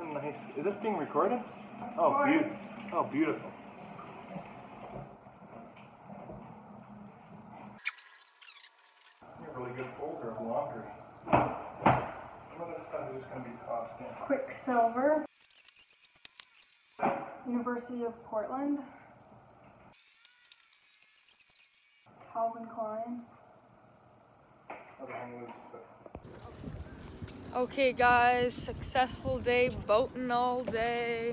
nice. Is this being recorded? Oh, beautiful. Oh, beautiful. You have a really good folder of laundry. Some of this stuff is just going to be tossed in. Quicksilver. University of Portland. Calvin Klein. Okay guys, successful day, boating all day.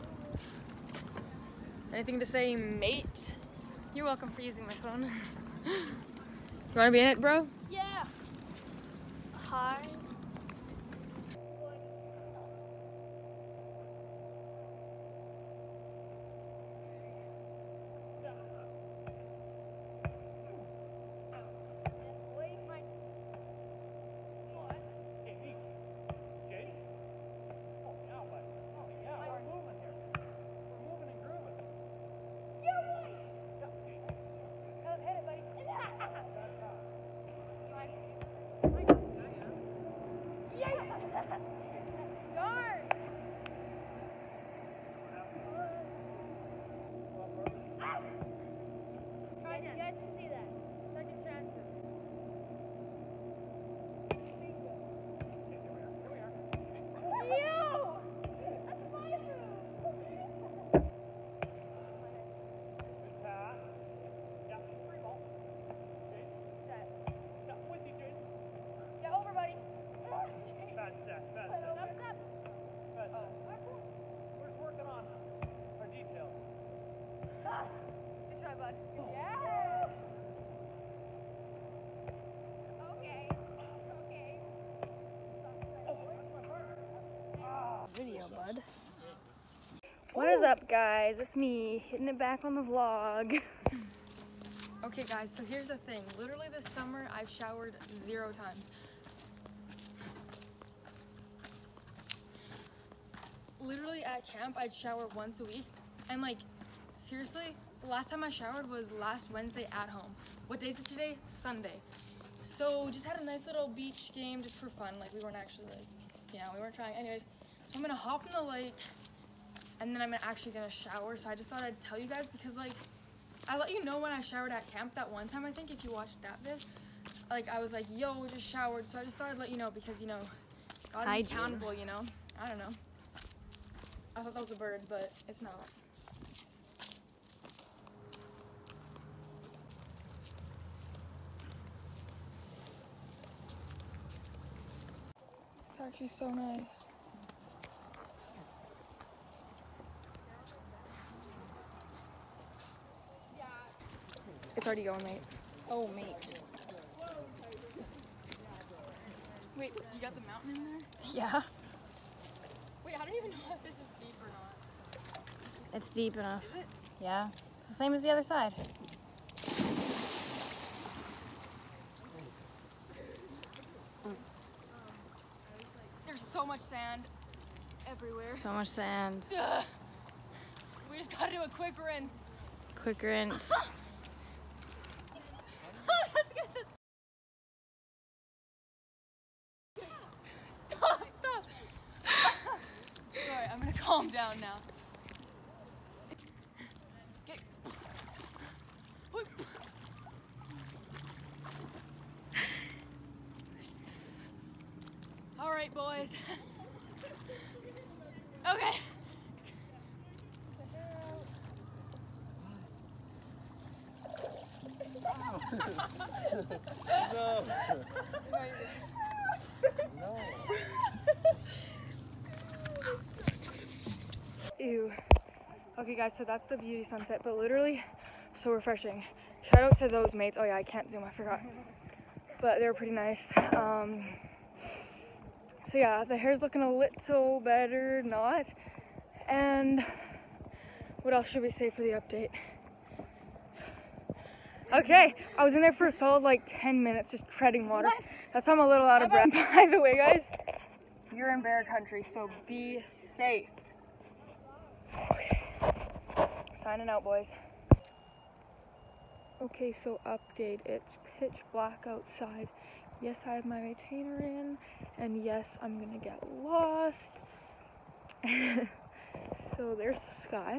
Anything to say, mate? You're welcome for using my phone. You wanna be in it, bro? Yeah. Hi. Video, bud. What is up, guys? It's me hitting it back on the vlog. Okay, guys, so here's the thing. Literally this summer, I've showered 0 times. Literally at camp, I'd shower once a week. And like, seriously, the last time I showered was last Wednesday at home. What day is it today? Sunday. So just had a nice little beach game just for fun. Like, we weren't actually like, we weren't trying. Anyways, so I'm gonna hop in the lake and then I'm actually gonna shower. So I just thought I'd tell you guys because like, I let you know when I showered at camp that one time, I think, if you watched that vid. Like, I was like, yo, we just showered. So I just thought I'd let you know because, gotta be accountable, I don't know. I thought that was a bird, but it's not. It's actually so nice. It's already going, mate. Oh, mate. Wait, you got the mountain in there? Yeah. Wait, I don't even know if this is deep or not. It's deep enough. Is it? Yeah. It's the same as the other side. There's so much sand everywhere. So much sand. Ugh. We just gotta do a quick rinse. Quick rinse. That's good. Stop. Sorry, I'm gonna calm down now. Okay. Whoop. All right, boys. Okay. No. No. Ew. Okay, guys, so that's the beauty sunset, but literally so refreshing. Shout out to those mates. Oh yeah, I can't zoom, I forgot. But they were pretty nice. So yeah, the hair's looking a little better, not. And what else should we say for the update? Okay, I was in there for a solid like 10 minutes just treading water. What? That's why I'm a little out of breath. By the way, guys, you're in bear country, so be safe. Okay. Signing out, boys. Okay, so update. It's pitch black outside. Yes, I have my retainer in, and yes, I'm gonna get lost. So there's the sky.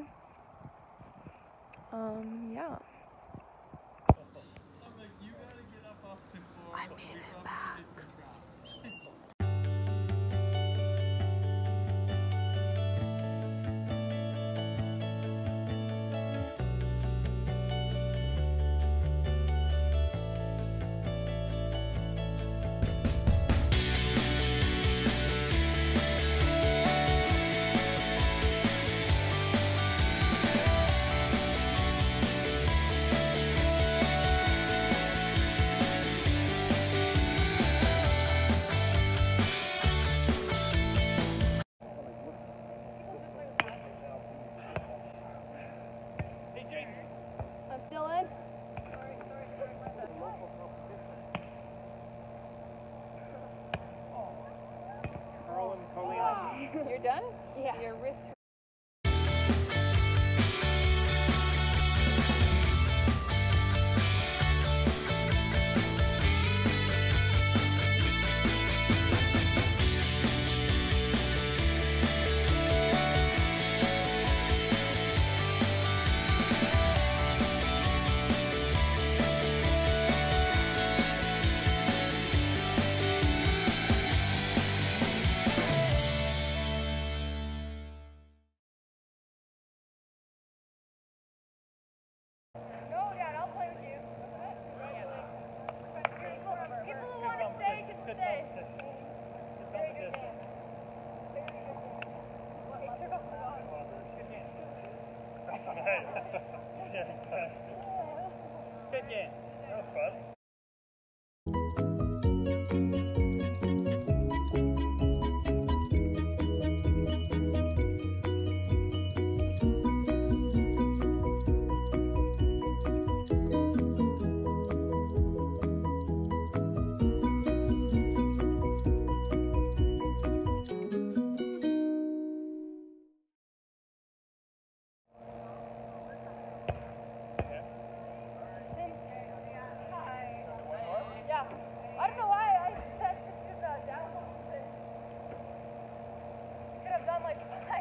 Yeah. I made it back. I'm still in. You're done? Yeah. Your wrist. No, Dad, I'll play with you. People who want to stay can stay. Very good game. Very good game. Hey, took off the ball. Good game. That was fun. Yeah. I don't know why I said just down. Could have done like